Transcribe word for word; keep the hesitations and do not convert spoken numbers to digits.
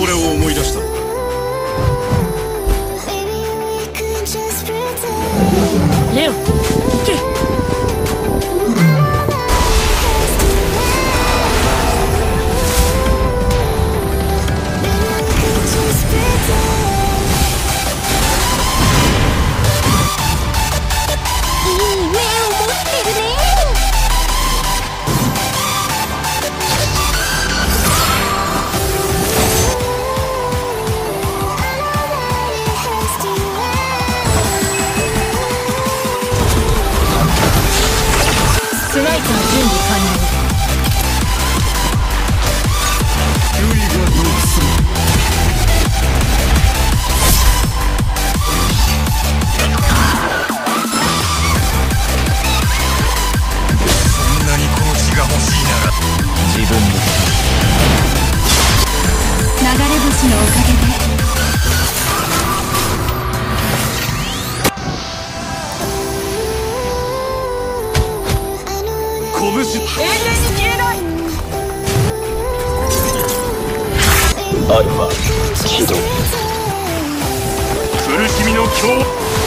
れを思い出した。 レオ、行け。スナイパー準備完了。 ユリがどうする。そんなにこの血が欲しいなら自分の流れ星のおかげで拳。 永遠に消えない。 アルファ起動。苦しみの強